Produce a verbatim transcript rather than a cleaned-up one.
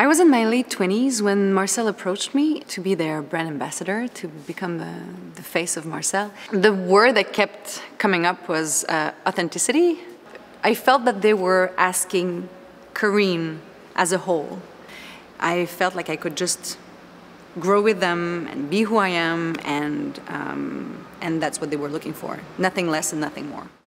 I was in my late twenties when Marcelle approached me to be their brand ambassador, to become the, the face of Marcelle. The word that kept coming up was uh, authenticity. I felt that they were asking Karine as a whole. I felt like I could just grow with them and be who I am, and, um, and that's what they were looking for. Nothing less and nothing more.